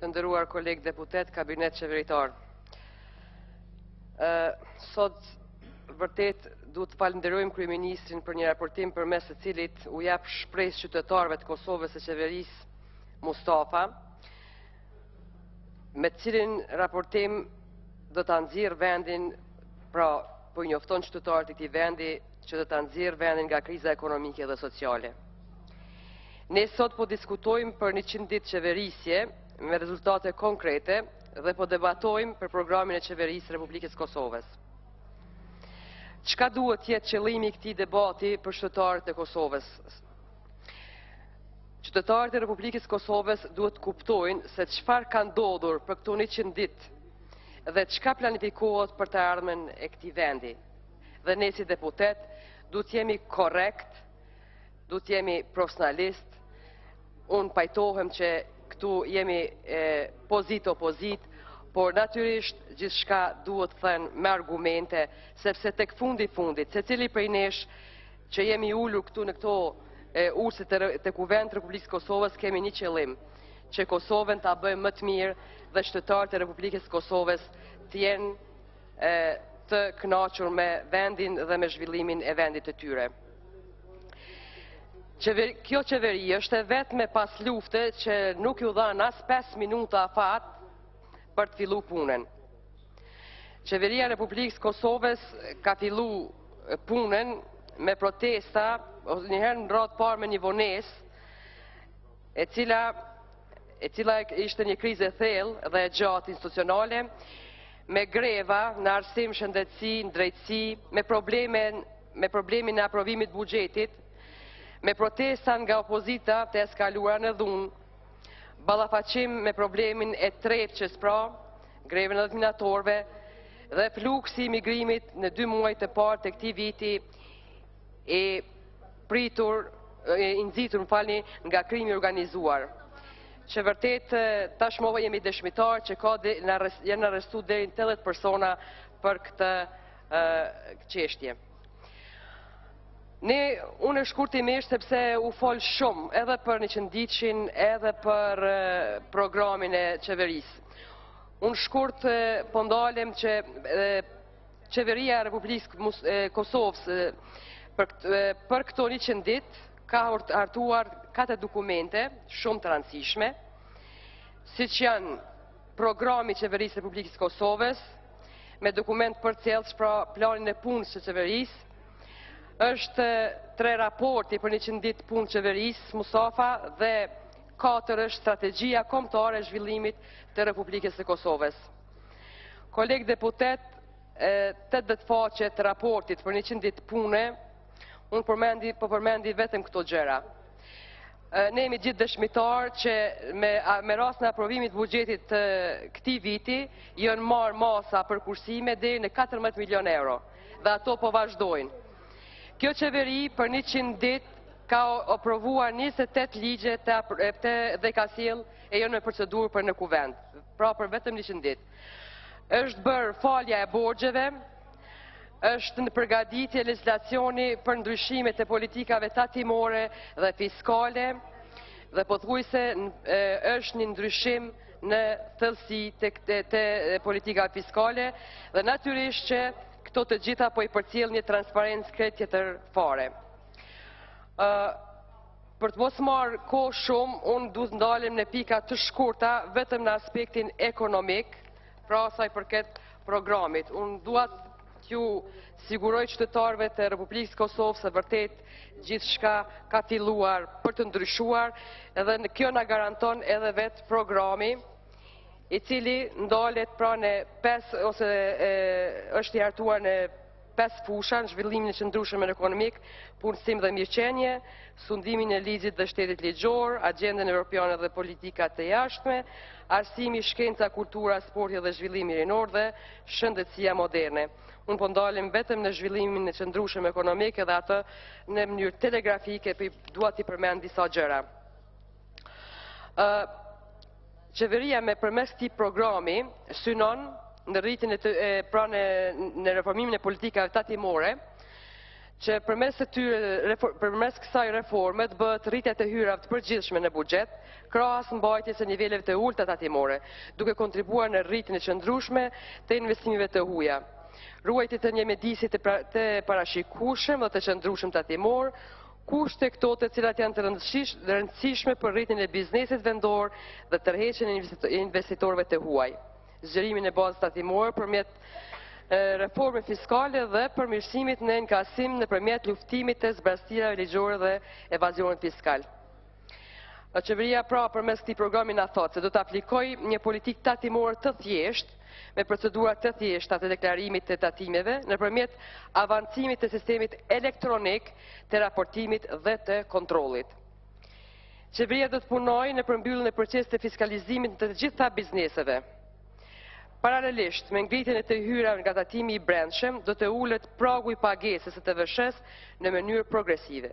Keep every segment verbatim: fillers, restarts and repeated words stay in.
të nderuar kolegë deputet, kabinet qeveritar. Sot vërtet du të falenderojmë kryeministrin për një raportim përmes të cilit u jap shpresë qytetarëve të Kosovës së Qeverisë Mustafa, me të cilin raportim do ta nxjerrë vendin, pra po i njofton qytetarët e këtij vendi që do ta nxjerrë vendin nga kriza ekonomike dhe sociale. Ne sot po diskutojmë për njëqind ditë qeverisje me rezultate konkrete dhe po debatojmë për programin e Qeverisë Republikës Kosovës. Çka duhet jetë qëllimi i këtij debati për qytetarët e Kosovës? Qytetarët e Republikës Kosovës duhet kuptojnë se çfarë ka ndodhur për këto njëqind ditë dhe çka planifikohet për të ardhmen e këtij vendi. Dhe ne si deputet duhet jemi korrekt, duhet jemi profesionalist. Unë pajtohem që këtu jemi pozit-opozit, por natyrisht gjithçka duhet thënë me argumente, sepse tek fundi fundit, secili prej nesh që jemi ulur këtu në këto urse të Kuvendi Republikës Kosovës kemi një qëllim, që Kosovën ta bëjmë më të mirë dhe qytetarët e Republikës Kosovës të jenë të kënaqur me vendin dhe me zhvillimin e vendit të tyre. Kjo qeveri është e vetme pas lufte që nuk ju dhan as pesë minuta afat për të fillu punën. Qeveria e Republikës Kosovës ka fillu punën me protesta, ose njëherë në radhë parë me një vonesë, e cila e cila ishte një krizë e thellë dhe e gjatë institucionale, me greva në arsim, shëndetësi, në drejtësi, me problemin, me problemin e aprovimit buxhetit, me protesta nga opozita të eskaluara në dhunë, ballafaqim me problemin e Trepçës pra, grevën e minatorëve dhe fluksi i migrimit në dy muajt e parë të këtij viti e pritur, e nxitur, më falni, nga krimi i organizuar. Që vërtet tashmë jemi dëshmitar që ka janë arrestuar deri në tetëdhjetë persona për këtë çështje. Ne, unë e shkurtimisht sepse u fol shumë edhe për njëqind ditëshin, edhe për programin e qeverisë. Unë shkurt po ndalem që qeveria e Republikës Kosovës për këto njëqind ditë ka hartuar katër dokumente shumë të rëndësishme, siç janë programi i Qeverisë Republikës Kosovës, me dokument përcjellës pra planin e punës së qeverisë, është tre raporti për njëqind ditë punë qeverisë Mustafa dhe katër është strategjia kombëtare e zhvillimit të Republikës së Kosovës. Kolegë deputet, tetëdhjetë faqe të raportit për njëqind ditë pune, unë përmendi, po përmendi vetëm këto gjëra. Ne jemi gjithë dëshmitar që me, me rast në aprovimit buxhetit të këtij viti janë marrë masa për kursime deri në katërmbëdhjetë milion euro dhe ato po vazhdojnë. Kjo qeveri për njëqind ditë ka aprovuar njëzet e tetë ligje dhe ka sjell e jo në procedurë për në kuvend, pra për vetëm njëqind ditë. Është bërë falja e borxheve, është në përgatitje legjislacioni për ndryshimet e politikave tatimore dhe fiskale dhe pothuajse është një ndryshim në thellësi të politika fiskale dhe natyrisht që këto të gjitha po i përcjell një transparencë krejt tjetër fare. Për të mos marrë kohë shumë, unë du të ndalem në pika të shkurta vetëm në aspektin ekonomik, pra sa i përket programit. Unë duat t'ju siguroj qytetarëve të Republikës Kosovës se vërtet gjithçka ka filluar për të ndryshuar edhe në kjo na garanton edhe vetë programi i cili ndalet pra në pesë ose e, është i hartuar në pesë fusha në zhvillimin e qëndrueshëm ekonomik, punësim dhe mirëqenie, sundimin e ligjit dhe shtetit ligjor, agjendën europiane dhe politikat të jashtme, arsimi, shkenca, kultura, sporti dhe zhvillimi rinor dhe shëndetësia moderne. Unë po ndalem vetëm në zhvillimin e qëndrueshëm ekonomik edhe atë në mënyrë telegrafike, për dua t'i përmend disa gjëra. Qeveria me përmes këtij programi synon në rritjen e pra në, në reformimin e politikave tatimore që përmes të tyre, përmes kësaj reforme të bëhet rritja të hyrave të përgjithshme në buxhet, krahas mbajtjes së niveleve të ulta tatimore, duke kontribuar në rritjen e qëndrueshme të investimeve të huaja. Ruajtje të një mjedisit të, pra, të parashikueshëm dhe të qëndrueshëm tatimor, kushte këto të cilat janë të rëndësishme për rritjen e biznesit vendor dhe tërheqjen e investitorëve të huaj. Zgjerimin e bazës tatimore përmjet reforme fiskale dhe përmirësimit në inkasim nëpërmjet luftimit të zbrastirave ligjore dhe evazionit fiskal. Qeveria pra përmes këtij programi na thotë se do të aplikojë një politikë tatimore të thjeshtë, me procedura të thjeshta të deklarimit të tatimeve nëpërmjet avancimit të sistemit elektronik të raportimit dhe të kontrollit. Qeveria do të punojë në përmbylljen e procesit të fiskalizimit të gjitha bizneseve. Paralelisht me ngritjen e të hyrave nga tatimi i brendshëm, do të ulet pragu i pagesës së T V S-s në mënyrë progresive.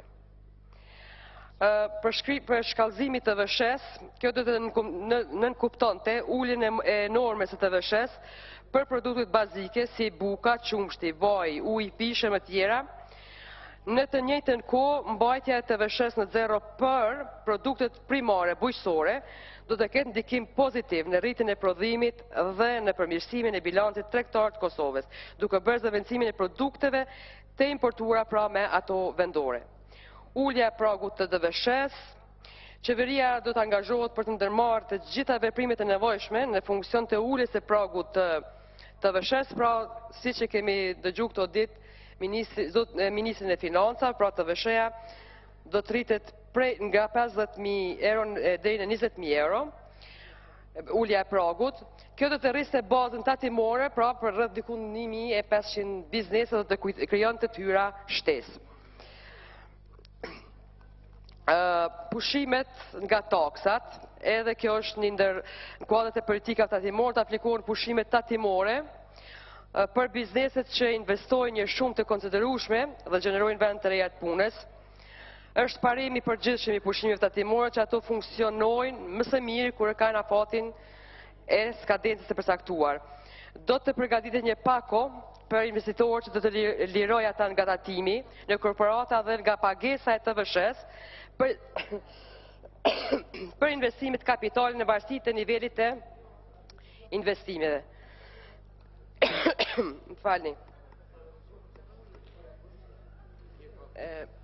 Për shkallëzimin të T V S-s, kjo do të nënkuptonte uljen e normës së T V S-s për produktet bazike si buka, qumshti, vaj, ujë, pishë e më tjera. Në të njëjtën kohë, mbajtja e T V S-s në zero për produktet primare bujqësore do të ketë ndikim pozitiv në rritjen e prodhimit dhe në përmirësimin e bilancit tregtar të Kosovës, duke bërë zëvendësimin e produkteve të importuara pra me ato vendore. Ulja e pragut të T V S-s, qeveria do të angazhohet për të ndërmarrë të gjitha veprimet e nevojshme në funksion të uljes së pragut të T V S-s, pra siç e kemi dëgjuar këto ditë Ministrin e Financave, pra T V S-ja do të rritet prej nga pesëdhjetë mijë euro deri në njëzet mijë euro, ulja e pragut. Kjo do të rriste bazën tatimore, pra për rreth diku një mijë e pesëqind biznese do të krijon të tyra shtesë. Pushimet nga taksat, edhe kjo është një ndër në kuadrat e politikave tatimore, të aplikohen pushimet tatimore për bizneset që investojnë një shumë të konsiderueshme dhe gjenerojnë vend të reja të punës. Është parimi i përgjithshëm i pushimeve tatimore që ato funksionojnë më së miri kur e kanë afatin e skadencës së përcaktuar. Do të përgatitet një pako për investitorë që do të lirojë ata nga tatimi në korporata dhe nga pagesa e T V S-s për, për investimet kapitale në varësi të nivelit të investimeve. Më falni.